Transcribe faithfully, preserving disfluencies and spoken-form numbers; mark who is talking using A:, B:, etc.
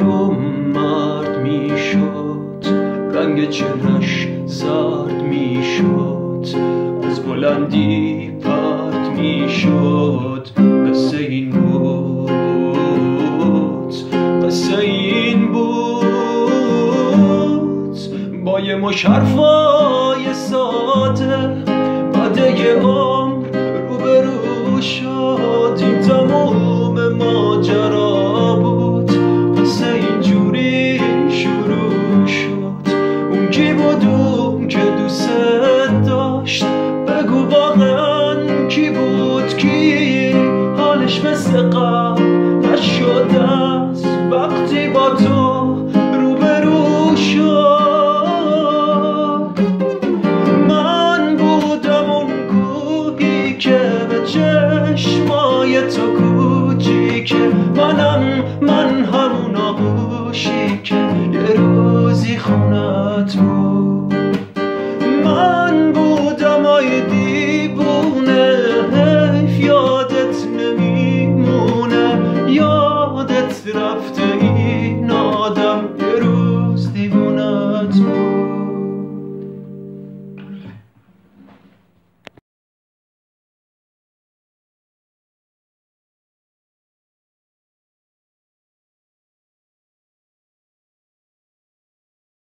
A: برام مرد میشد، رنگ چهرش زرد میشد، از بلندی پرد میشد. قصه این بود، قصه این بود، با یه مش حرفای ساده بعده عمر روبرو شد. این تموم ماجرا بود، قصه اینجوری شروع شد. اون کی بود اون که دوست داشت؟ بگو واقعا کی بود؟ کی حالش مثل قبل نشده است وقتی با تو روبرو شد؟ من بودم اون کوهی که به چشمای تو کوچیکه، منم من همون آغوشی که یه روزی خونت بود.